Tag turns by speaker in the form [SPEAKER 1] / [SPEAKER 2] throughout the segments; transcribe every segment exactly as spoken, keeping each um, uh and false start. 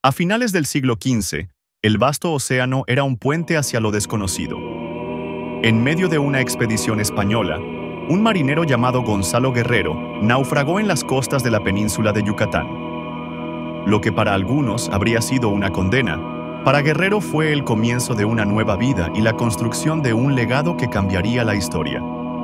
[SPEAKER 1] A finales del siglo quince, el vasto océano era un puente hacia lo desconocido. En medio de una expedición española, un marinero llamado Gonzalo Guerrero naufragó en las costas de la península de Yucatán. Lo que para algunos habría sido una condena, para Guerrero fue el comienzo de una nueva vida y la construcción de un legado que cambiaría la historia.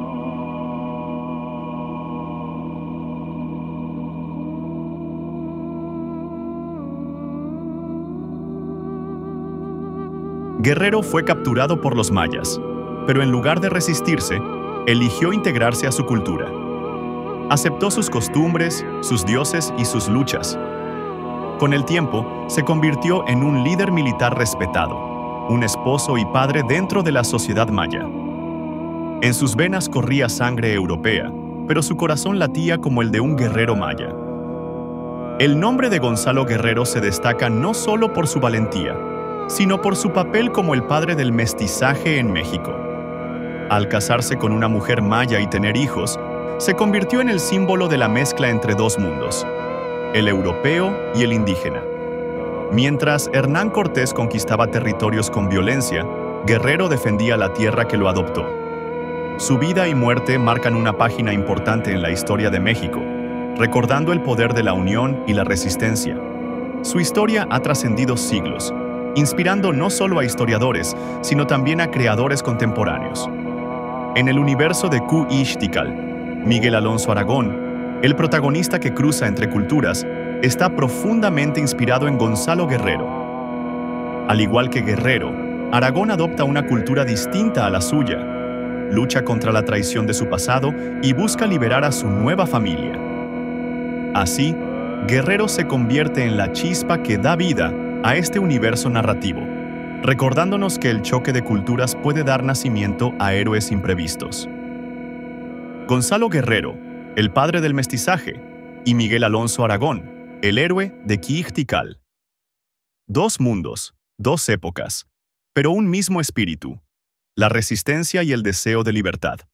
[SPEAKER 1] Guerrero fue capturado por los mayas, pero en lugar de resistirse, eligió integrarse a su cultura. Aceptó sus costumbres, sus dioses y sus luchas. Con el tiempo, se convirtió en un líder militar respetado, un esposo y padre dentro de la sociedad maya. En sus venas corría sangre europea, pero su corazón latía como el de un guerrero maya. El nombre de Gonzalo Guerrero se destaca no solo por su valentía, sino por su papel como el padre del mestizaje en México. Al casarse con una mujer maya y tener hijos, se convirtió en el símbolo de la mezcla entre dos mundos, el europeo y el indígena. Mientras Hernán Cortés conquistaba territorios con violencia, Guerrero defendía la tierra que lo adoptó. Su vida y muerte marcan una página importante en la historia de México, recordando el poder de la unión y la resistencia. Su historia ha trascendido siglos, inspirando no solo a historiadores, sino también a creadores contemporáneos. En el universo de Ku Ixtical, Miguel Alonso Aragón, el protagonista que cruza entre culturas, está profundamente inspirado en Gonzalo Guerrero. Al igual que Guerrero, Aragón adopta una cultura distinta a la suya, lucha contra la traición de su pasado y busca liberar a su nueva familia. Así, Guerrero se convierte en la chispa que da vida a este universo narrativo, recordándonos que el choque de culturas puede dar nacimiento a héroes imprevistos. Gonzalo Guerrero, el padre del mestizaje, y Miguel Alonso Aragón, el héroe de Ixtical. Dos mundos, dos épocas, pero un mismo espíritu, la resistencia y el deseo de libertad.